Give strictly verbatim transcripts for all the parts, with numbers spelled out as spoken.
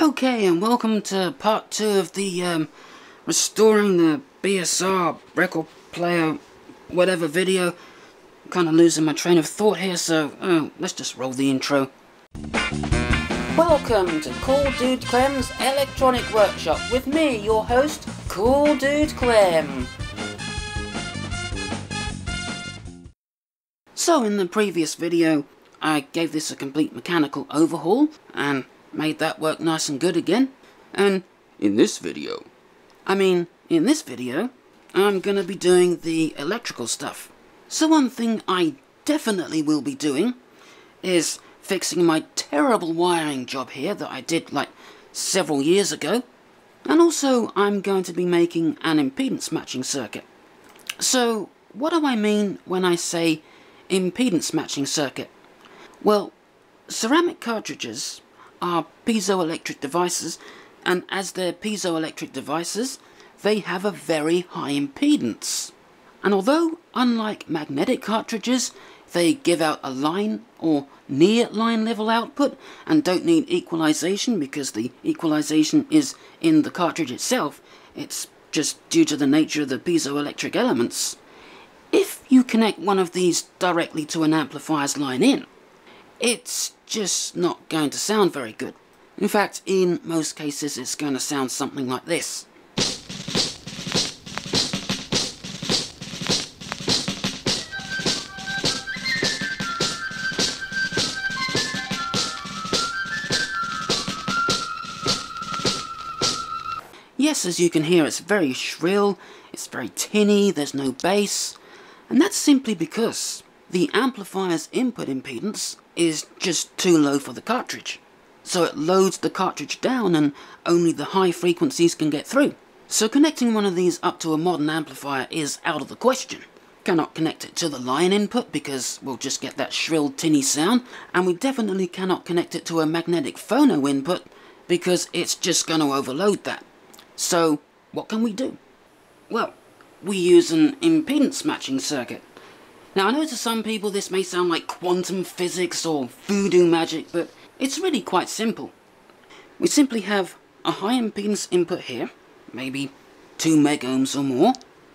Okay, and welcome to part two of the um, restoring the B S R Record Player whatever video. I'm kind of losing my train of thought here, so uh, let's just roll the intro. Welcome to Cool Dude Clem's Electronic Workshop with me, your host, Cool Dude Clem. So in the previous video, I gave this a complete mechanical overhaul and made that work nice and good again. And in this video, I mean, in this video, I'm gonna be doing the electrical stuff. So one thing I definitely will be doing is fixing my terrible wiring job here that I did like several years ago. And also I'm going to be making an impedance matching circuit. So what do I mean when I say impedance matching circuit? Well, ceramic cartridges are piezoelectric devices, and as they're piezoelectric devices, they have a very high impedance. And although, unlike magnetic cartridges, they give out a line or near line level output and don't need equalization because the equalization is in the cartridge itself, it's just due to the nature of the piezoelectric elements. If you connect one of these directly to an amplifier's line in, it's just not going to sound very good. In fact, in most cases it's going to sound something like this. Yes, as you can hear, it's very shrill, it's very tinny, there's no bass, and that's simply because the amplifier's input impedance is just too low for the cartridge. So it loads the cartridge down and only the high frequencies can get through. So connecting one of these up to a modern amplifier is out of the question. Cannot connect it to the line input because we'll just get that shrill tinny sound, and we definitely cannot connect it to a magnetic phono input because it's just going to overload that. So what can we do? Well, we use an impedance matching circuit. Now I know to some people this may sound like quantum physics or voodoo magic, but it's really quite simple. We simply have a high impedance input here, maybe two megohms or more,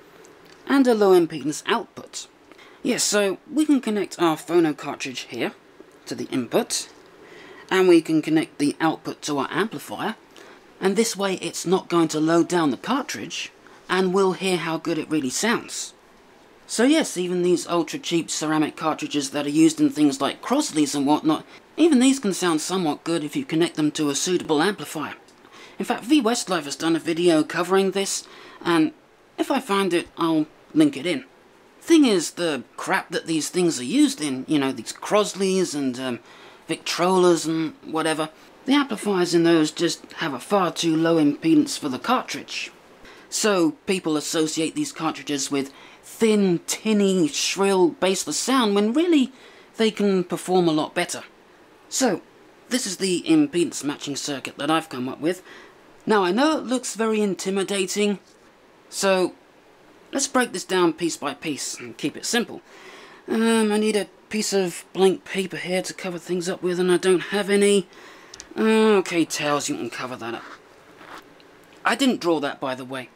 and a low impedance output. Yes, so we can connect our phono cartridge here to the input, and we can connect the output to our amplifier, and this way it's not going to load down the cartridge, and we'll hear how good it really sounds. So yes, even these ultra cheap ceramic cartridges that are used in things like Crosleys and whatnot, even these can sound somewhat good if you connect them to a suitable amplifier. In fact, V Westlife has done a video covering this, and if I find it, I'll link it in. Thing is, the crap that these things are used in, you know, these Crosleys and um, Victrolas and whatever, the amplifiers in those just have a far too low impedance for the cartridge. So people associate these cartridges with thin, tinny, shrill, bassless sound when really they can perform a lot better. So this is the impedance matching circuit that I've come up with. Now I know it looks very intimidating, so let's break this down piece by piece and keep it simple. Um, I need a piece of blank paper here to cover things up with, and I don't have any. Okay, Tails, you can cover that up. I didn't draw that, by the way.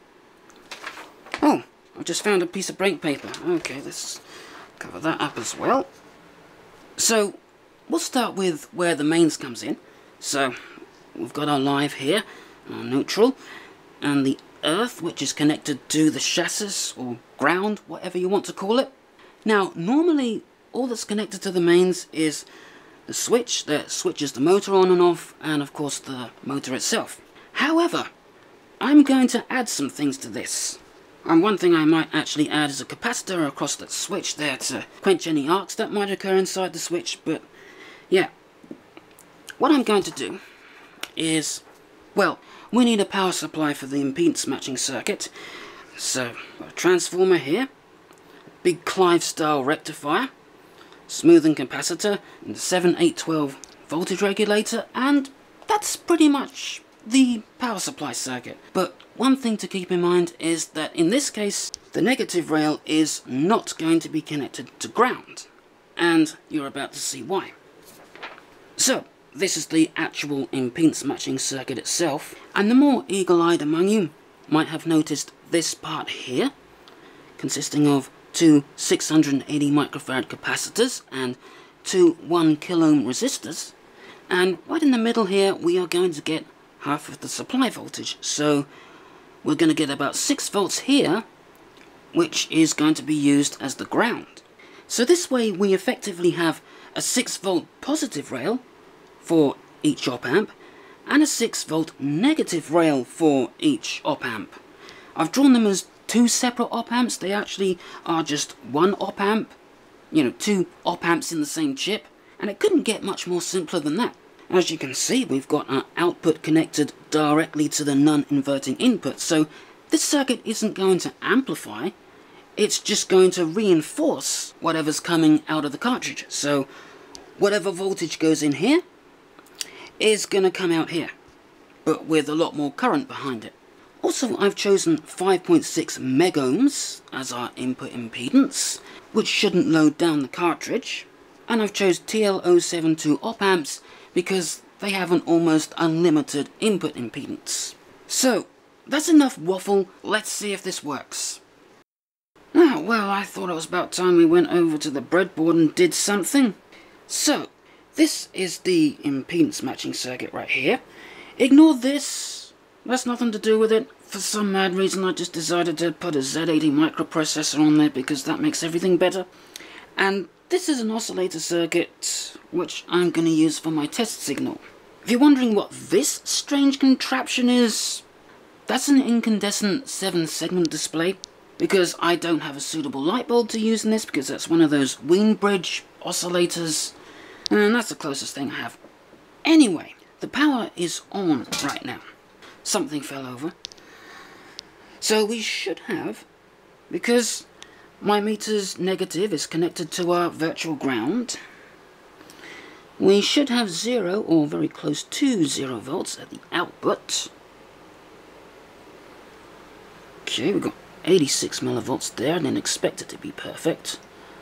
Oh, I just found a piece of blank paper. Okay, let's cover that up as well. So, we'll start with where the mains comes in. So, we've got our live here, our neutral, and the earth, which is connected to the chassis, or ground, whatever you want to call it. Now, normally, all that's connected to the mains is the switch that switches the motor on and off, and of course the motor itself. However, I'm going to add some things to this. And one thing I might actually add is a capacitor across that switch there to quench any arcs that might occur inside the switch, but yeah. What I'm going to do is, well, we need a power supply for the impedance matching circuit. So, a transformer here, big Clive style rectifier, smoothing capacitor, and seven eight twelve voltage regulator, and that's pretty much the power supply circuit. But one thing to keep in mind is that in this case the negative rail is not going to be connected to ground, and you're about to see why. So this is the actual impedance matching circuit itself. And the more eagle-eyed among you might have noticed this part here, consisting of two six hundred eighty microfarad capacitors and two one kilo ohm resistors. And right in the middle here, we are going to get half of the supply voltage. So we're going to get about six volts here, which is going to be used as the ground. So this way we effectively have a six volt positive rail for each op amp and a six volt negative rail for each op amp. I've drawn them as two separate op amps. They actually are just one op amp, you know, two op amps in the same chip, and it couldn't get much more simpler than that. As you can see, we've got our output connected directly to the non-inverting input, so this circuit isn't going to amplify, it's just going to reinforce whatever's coming out of the cartridge. So whatever voltage goes in here is going to come out here, but with a lot more current behind it. Also, I've chosen five point six megohms as our input impedance, which shouldn't load down the cartridge. And I've chose T L zero seven two op amps because they have an almost unlimited input impedance. So, that's enough waffle. Let's see if this works. Ah, well, I thought it was about time we went over to the breadboard and did something. So, this is the impedance matching circuit right here. Ignore this. That's nothing to do with it. For some mad reason, I just decided to put a Z eighty microprocessor on there because that makes everything better. And this is an oscillator circuit, which I'm going to use for my test signal. If you're wondering what this strange contraption is, that's an incandescent seven segment display, because I don't have a suitable light bulb to use in this, because that's one of those Weinbridge oscillators, and that's the closest thing I have. Anyway, the power is on right now. Something fell over. So we should have, because my meter's negative is connected to our virtual ground, we should have zero, or very close to zero volts at the output. Okay, we've got eighty-six millivolts there. I didn't expect it to be perfect.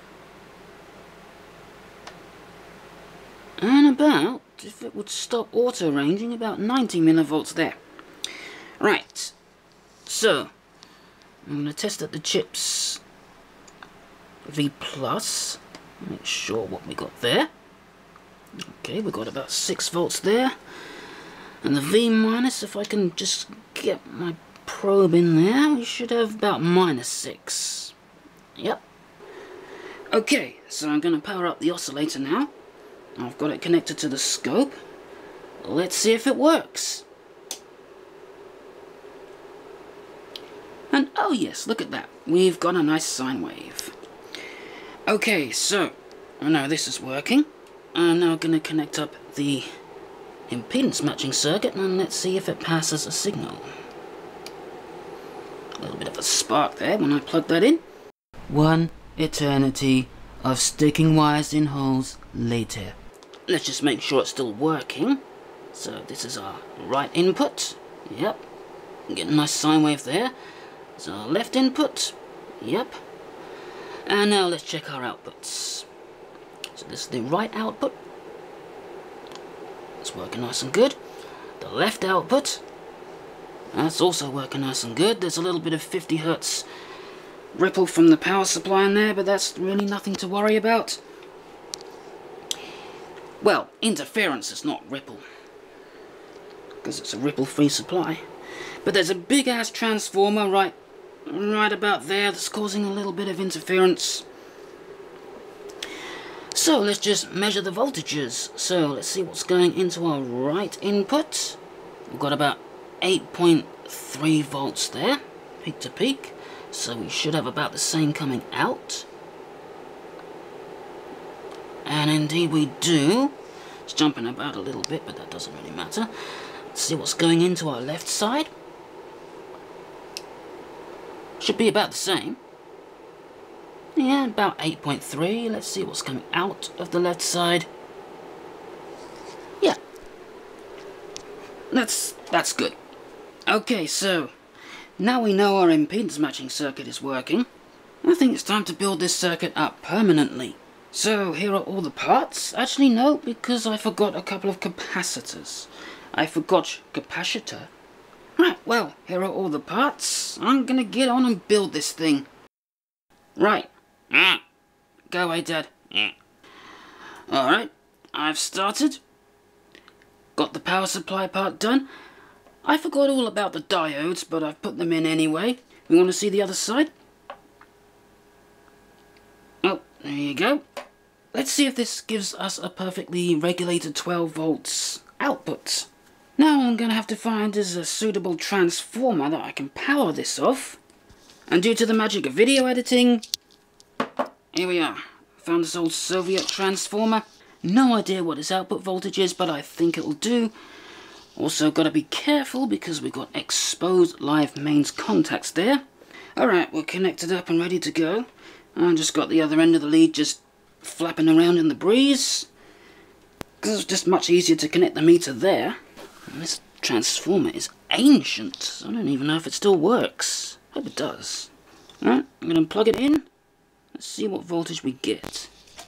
And about, if it would stop auto-ranging, about ninety millivolts there. Right, so I'm going to test at the chips V plus, make sure what we got there. Okay, we got about six volts there. And the V minus, if I can just get my probe in there, we should have about minus six. Yep. Okay, so I'm going to power up the oscillator now. I've got it connected to the scope. Let's see if it works. And oh yes, look at that. We've got a nice sine wave. Okay, so I know this is working. I'm now going to connect up the impedance matching circuit and let's see if it passes a signal. A little bit of a spark there when I plug that in. One eternity of sticking wires in holes later. Let's just make sure it's still working. So this is our right input. Yep. Get a nice sine wave there. There's our left input. Yep. And now let's check our outputs. So this is the right output. It's working nice and good. The left output. That's also working nice and good. There's a little bit of fifty hertz ripple from the power supply in there, but that's really nothing to worry about. Well, interference is not ripple, because it's a ripple-free supply. But there's a big-ass transformer right, right about there that's causing a little bit of interference. So let's just measure the voltages. So let's see what's going into our right input. We've got about eight point three volts there, peak to peak. So we should have about the same coming out. And indeed we do. It's jumping about a little bit, but that doesn't really matter. Let's see what's going into our left side. Should be about the same. Yeah, about eight point three. Let's see what's coming out of the left side. Yeah. That's, that's good. Okay, so now we know our impedance matching circuit is working. I think it's time to build this circuit up permanently. So here are all the parts. Actually no, because I forgot a couple of capacitors. I forgot capacitor. Right, well, here are all the parts. I'm gonna get on and build this thing. Right. Go away, Dad. Alright, I've started. Got the power supply part done. I forgot all about the diodes, but I've put them in anyway. We want to see the other side? Oh, there you go. Let's see if this gives us a perfectly regulated twelve volts output. Now all I'm going to have to find is a suitable transformer that I can power this off. And due to the magic of video editing, here we are. Found this old Soviet transformer. No idea what its output voltage is, but I think it'll do. Also got to be careful because we've got exposed live mains contacts there. Alright, we're connected up and ready to go. I just got the other end of the lead just flapping around in the breeze. Because it's just much easier to connect the meter there. And this transformer is ancient. I don't even know if it still works. Hope it does. Alright, I'm going to plug it in. Let's see what voltage we get.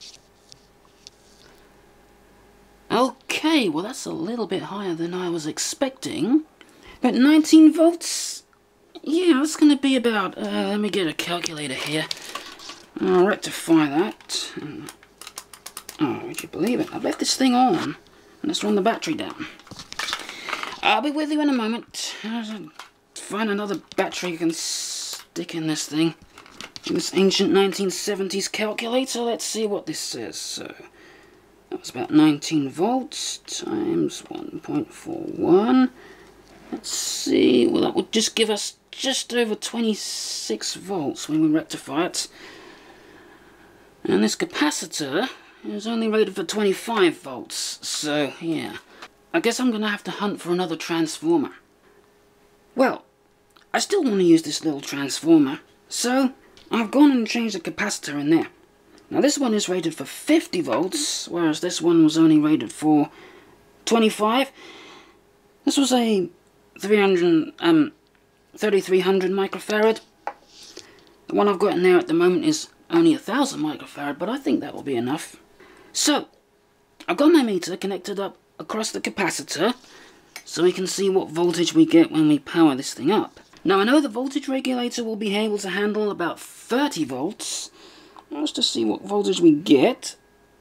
Okay, well that's a little bit higher than I was expecting. But nineteen volts? Yeah, that's going to be about... Uh, let me get a calculator here. I'll rectify that. Oh, would you believe it? I've left this thing on. Let's run the battery down. I'll be with you in a moment. Find another battery I can stick in this thing. In this ancient nineteen seventies calculator. Let's see what this says. So, that was about nineteen volts times one point four one. Let's see. Well, that would just give us just over twenty-six volts when we rectify it. And this capacitor is only rated for twenty-five volts. So, yeah. I guess I'm going to have to hunt for another transformer. Well, I still want to use this little transformer. So, I've gone and changed the capacitor in there. Now this one is rated for fifty volts, whereas this one was only rated for twenty-five. This was a three hundred, um, thirty-three hundred microfarad. The one I've got in there at the moment is only one thousand microfarad, but I think that will be enough. So, I've got my meter connected up across the capacitor, so we can see what voltage we get when we power this thing up. Now I know the voltage regulator will be able to handle about thirty volts. Let's just see what voltage we get.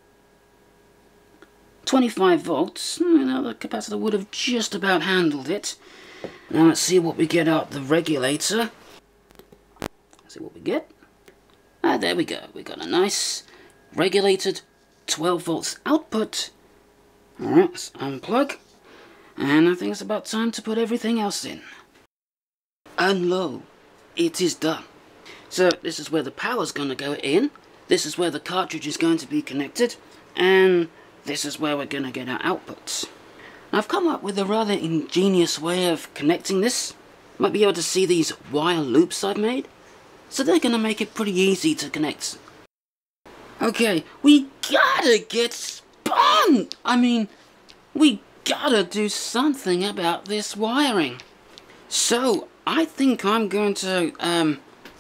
twenty-five volts. Now the capacitor would have just about handled it. Now let's see what we get out the regulator. Let's see what we get. Ah, there we go. We got a nice regulated twelve volts output. Alright, let's unplug. And I think it's about time to put everything else in. And lo, it is done. So this is where the power's going to go in. This is where the cartridge is going to be connected. And this is where we're going to get our outputs. I've come up with a rather ingenious way of connecting this. Might be able to see these wire loops I've made. So they're going to make it pretty easy to connect. Okay, we gotta get spun! I mean, we gotta do something about this wiring. So, I think I'm going to, um...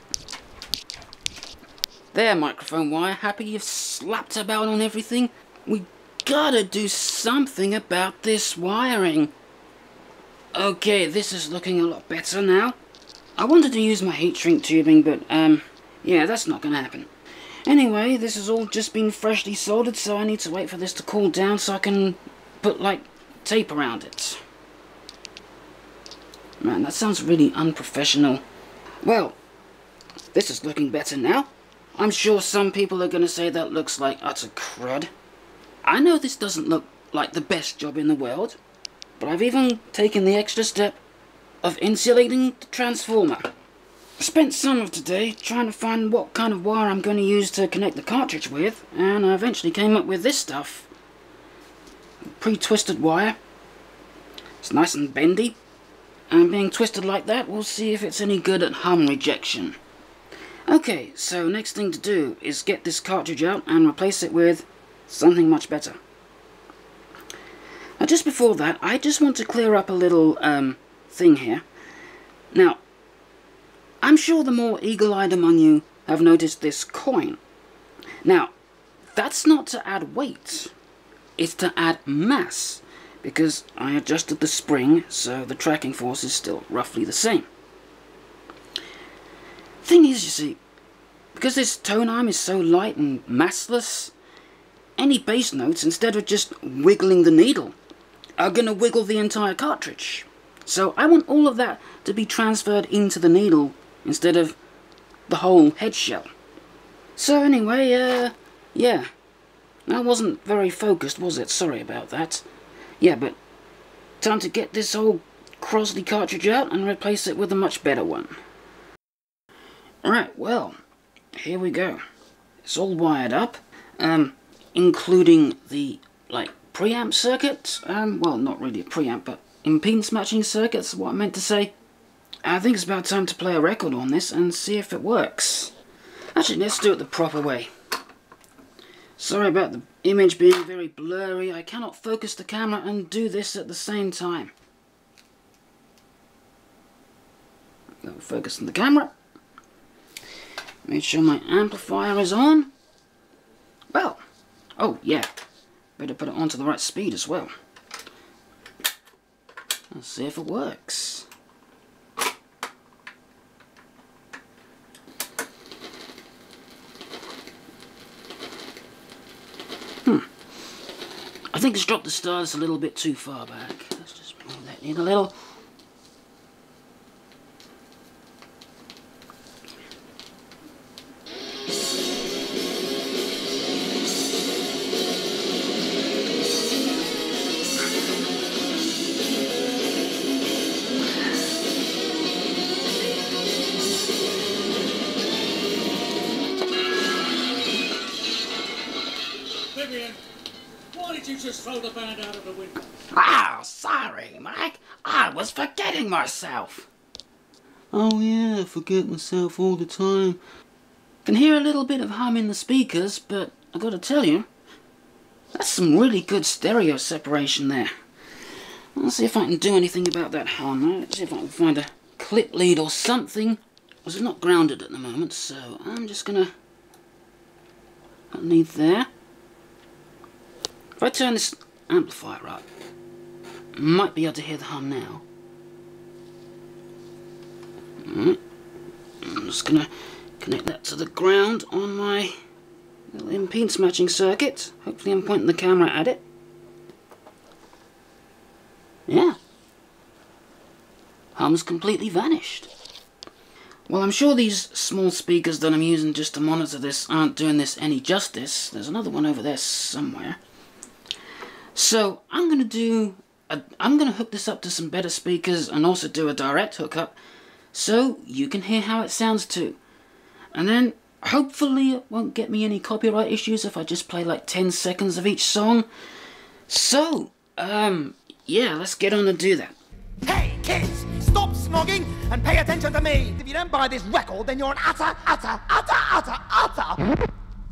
there, microphone wire. Happy you've slapped about on everything? We gotta do something about this wiring. Okay, this is looking a lot better now. I wanted to use my heat shrink tubing, but, um, yeah, that's not gonna happen. Anyway, this has all just been freshly soldered, so I need to wait for this to cool down so I can put, like, tape around it. Man, that sounds really unprofessional. Well, this is looking better now. I'm sure some people are going to say that looks like utter crud. I know this doesn't look like the best job in the world, but I've even taken the extra step of insulating the transformer. I spent some of today trying to find what kind of wire I'm going to use to connect the cartridge with, and I eventually came up with this stuff. Pre-twisted wire. It's nice and bendy, and being twisted like that, we'll see if it's any good at hum rejection. Okay, so next thing to do is get this cartridge out and replace it with something much better. Now just before that, I just want to clear up a little um, thing here. Now, I'm sure the more eagle-eyed among you have noticed this coin. Now, that's not to add weight, it's to add mass, because I adjusted the spring so the tracking force is still roughly the same. Thing is, you see, because this tone arm is so light and massless, any bass notes, instead of just wiggling the needle, are going to wiggle the entire cartridge. So I want all of that to be transferred into the needle instead of the whole head shell. So anyway, uh, yeah, that wasn't very focused, was it? Sorry about that. Yeah, but time to get this old Crosley cartridge out and replace it with a much better one. Alright, well, here we go. It's all wired up, um, including the, like, preamp circuit. Um, well, not really a preamp, but impedance matching circuit's what I meant to say. I think it's about time to play a record on this and see if it works. Actually, let's do it the proper way. Sorry about the image being very blurry. I cannot focus the camera and do this at the same time. Focus on the camera. Make sure my amplifier is on. Well, oh yeah, better put it onto the right speed as well. Let's see if it works. Hmm. I think it's dropped the stars a little bit too far back. Let's just move that in a little. Why did you just throw the band out of the window? Ah, sorry, Mike. I was forgetting myself. Oh yeah, I forget myself all the time. Can hear a little bit of hum in the speakers, but I gotta tell you, that's some really good stereo separation there. Let's see if I can do anything about that hum. Let's see if I can find a clip lead or something. Because it's not grounded at the moment, so I'm just gonna put a lead there. If I turn this amplifier up, I might be able to hear the hum now. Right. I'm just going to connect that to the ground on my little impedance matching circuit. Hopefully I'm pointing the camera at it. Yeah. Hum's completely vanished. Well, I'm sure these small speakers that I'm using just to monitor this aren't doing this any justice. There's another one over there somewhere. So I'm going to do, a, I'm going to hook this up to some better speakers and also do a direct hookup so you can hear how it sounds too. And then hopefully it won't get me any copyright issues if I just play like ten seconds of each song. So, um, yeah, let's get on and do that. Hey kids, stop snogging and pay attention to me. If you don't buy this record, then you're an utter, utter, utter, utter, utter.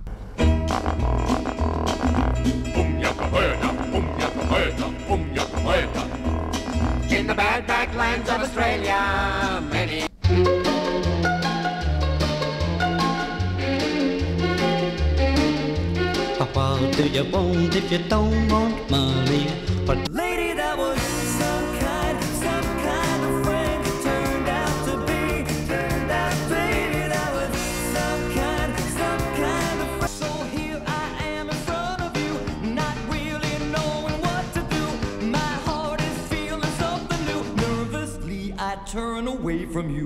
In the bad backlands of Australia, many. What do you want if you don't want money? But lady, that was some kind, some kind of friend. It turned out to be, turned out, baby, that was some kind, some kind of friend. So here I am in front of you, not really knowing what to do. My heart is feeling something new. Nervously, I turn away from you.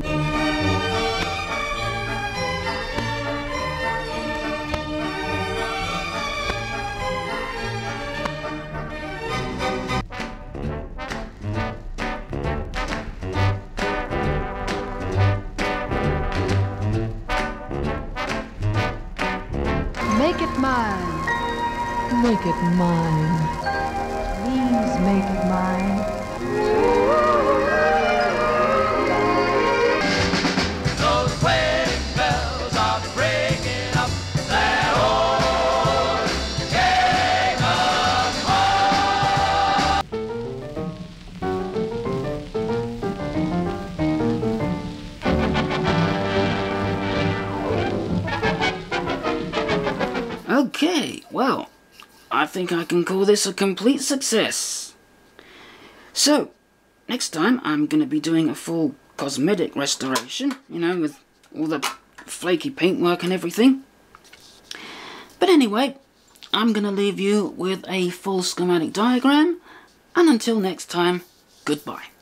Make it mine. Make it mine. Please make it mine. Those wedding bells are breaking up that old game of hearts. Okay, well, I think I can call this a complete success. So, next time I'm going to be doing a full cosmetic restoration, you know, with all the flaky paintwork and everything. But anyway, I'm going to leave you with a full schematic diagram, and until next time, goodbye.